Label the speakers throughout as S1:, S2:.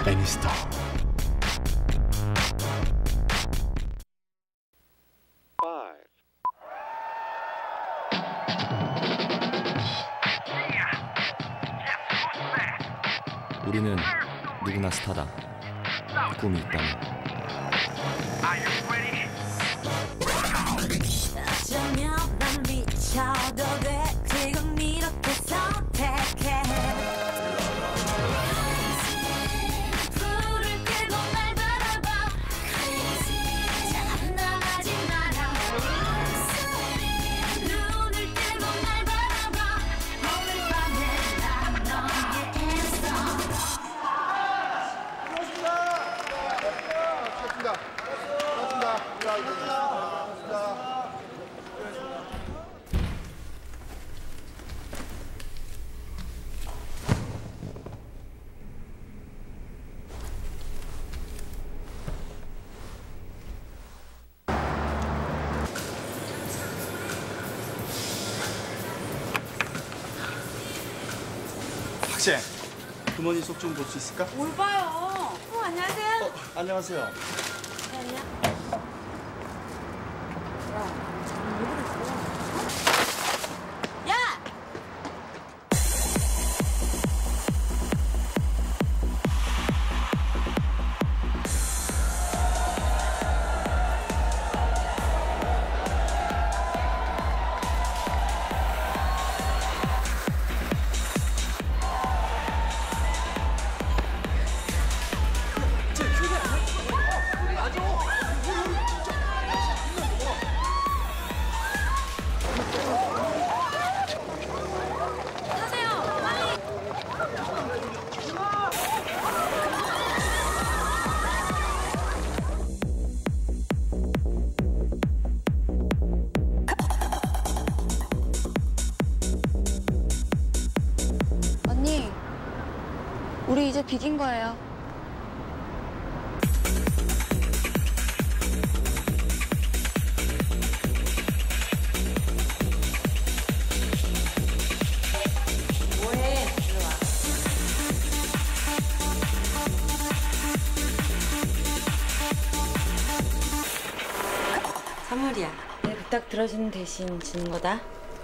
S1: 애니스터. 우리는 누구나 스타다. 꿈이 있다면.
S2: 어쩌면 난 미쳐도 돼. 지금 이렇게 선택해. 불을 끄고 날 바라봐. 잘 나가지 마라. 눈을 뜨고 날 바라봐. 오늘 밤에 난 너에게 있어.
S3: 학생, 부모님 속 좀 볼 수 있을까?
S2: 뭘 봐요? 안녕하세요.
S3: 안녕하세요.
S2: 야!
S4: 언니, 우리 이제 비긴 거예요.
S2: 뭐해? 일로 와. 선물이야. 내 부탁 들어주는 대신 주는 거다.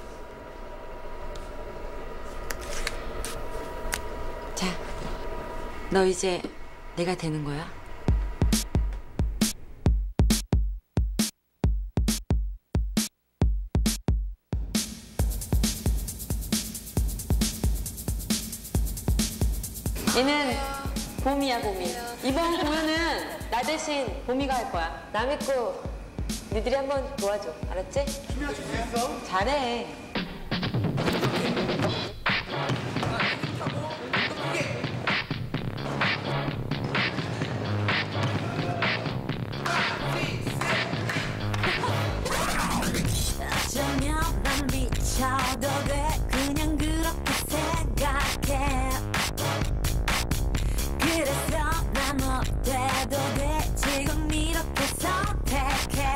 S2: 자, 너 이제 내가 되는 거야. 얘는 봄이야, 봄이. 이번 공연은 나 대신 봄이가 할 거야. 나 믿고 니들이 한번 도와줘. 알았지? 춤이나 출 수 있어? 잘해. 어쩌면 난 미쳐도 돼. 그냥 그렇게 생각해. 그래서 난 어때도 돼. 지금 이렇게 선택해.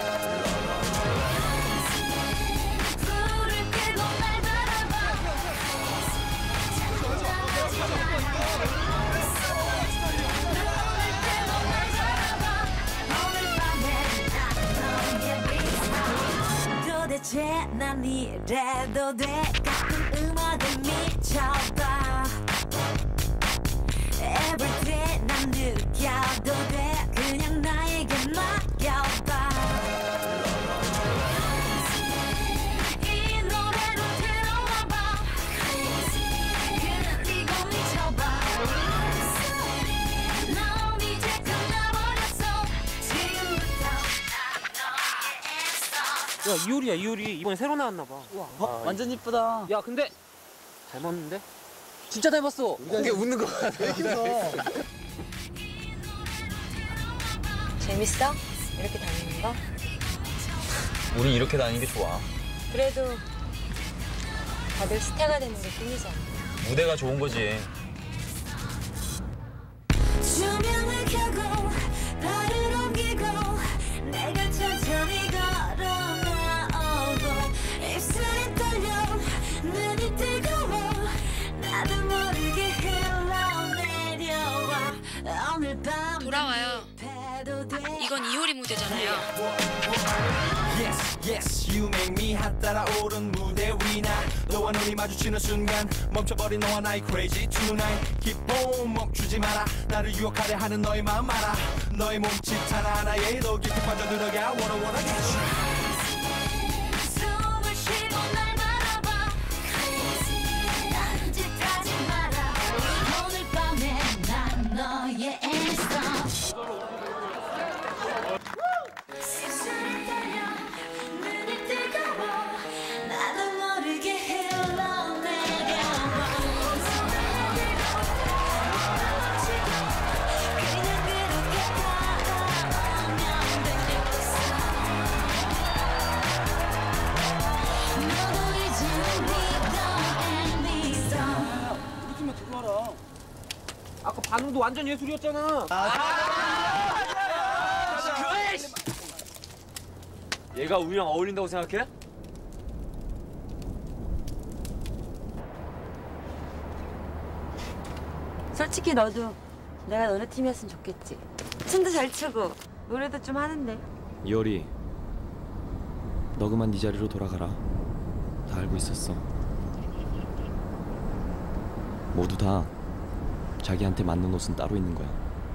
S2: 불을 끄고 날 바라봐. 눈을 뜨고 날 바라봐. 오늘 밤에 난 너에게 있어. 도대체 난 이래도 돼. 가끔 음악에 미쳐봐. Everyday 난 느껴도 돼. 그냥 나에게 맡겨봐. 이 노래로 들어와봐. 그냥 뛰고 미쳐봐. 넌 이제 끝나버렸어. 지금부터 난 너에게 있어.
S5: 야, 이효리야, 이효리. 이번에 새로 나왔나 봐.
S6: 와, 완전 이쁘다.
S5: 야, 근데 닮았는데? 진짜 닮았어.
S6: 이게 웃는 거 같아.
S2: 재밌어? 이렇게 다니는 거?
S6: 우린 이렇게 다니는 게 좋아.
S2: 그래도 다들 스타가 되는 게 꿈이잖아.
S6: 무대가 좋은 거지.
S2: 조명을 켜고 발을 옮기고 내가 천천히 걸어나오고 입술이 떨려 눈이 뜨거워 나도 모르게 흘러내려와
S4: 돌아와요. 이건 이효리 무대잖아요.
S7: Yes, yes, you make me 핫 따라오른 무대 위나 너와 눈이 마주치는 순간 멈춰버린 너와 나의 crazy tonight Keep on 멈추지 마라 나를 유혹하려 하는 너의 마음 알아 너의 몸짓 하나하나에 더 깊이 빠져들어가 wanna get you
S8: 숨을 쉬고 날 바라봐 Crazy 난 짓하지 마라 오늘 밤에 난 너의 answer 세상을 달려 눈이 뜨거워 나도 모르게 흘러내려와 그냥 그렇게 다가오면 되겠어 너도 이제는 믿어
S5: 요즘에 들어와라. 아까 반응도 완전 예술이었잖아. 얘가 우리랑 어울린다고 생각해?
S2: 솔직히 너도 내가 너네 팀이었으면 좋겠지. 춤도 잘 추고 노래도 좀 하는데.
S1: 이효리, 너 그만 네 자리로 돌아가라. 다 알고 있었어. 모두 다 자기한테 맞는 옷은 따로 있는 거야.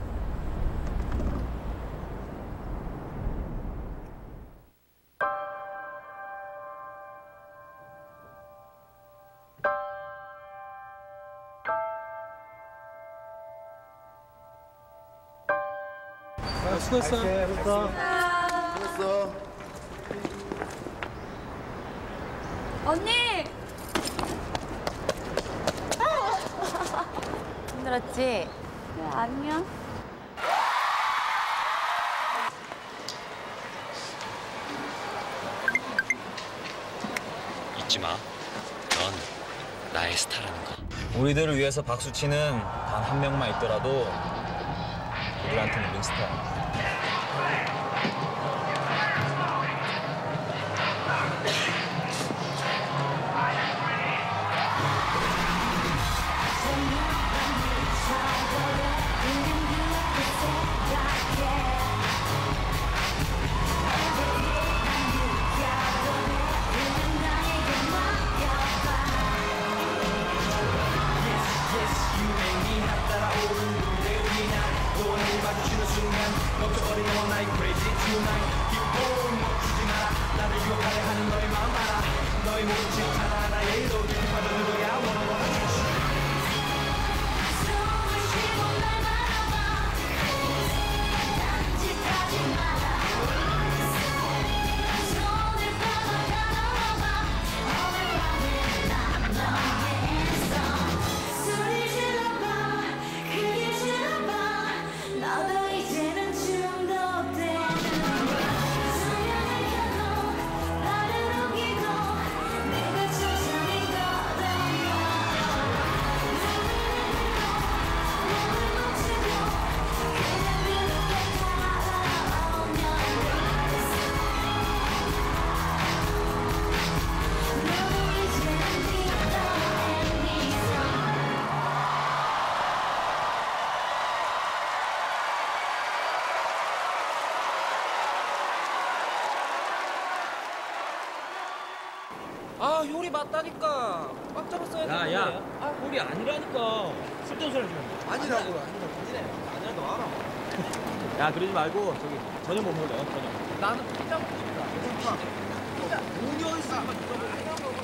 S4: 언니!
S2: 힘들었지?
S4: 안녕.
S1: 잊지 마. 넌 나의 스타라는 거.
S6: 우리들을 위해서 박수치는 단 한 명만 있더라도 우리한테는 우린 스타야.
S7: 멈춰버린 너와 나의 crazy tonight Keep on 멈추지 마라 나를 유혹하려 하는 너의 마음 알아 너의 몸짓 하나하나에 더 깊이 빠져들어가 wanna get you
S8: 숨을 쉬고 날 바라봐 난 짓하지 마라 손을 뻗어 다가와봐 오늘 밤에 난 너의 answer 소리 질러봐 크게 질러봐 너도 이제는 중독되는 소년을 켜고 나를 우기고 내가 천천히 걸어가 몸을 멈추고 그냥 그렇게 다가오면 너도 이제는 믿어 애니서
S5: 아, 효리 맞다니까. 꽉 잡았어야 돼. 야. 아, 효리 아니라니까. 쓸데없는 소리 하지 마. 아니라고. 아니라고 알아. 야, 그러지 말고 저기 저녁 뭐 먹을래요? 저녁. 나는 피자 먹고 싶다. 피자. 돈이 어딨어?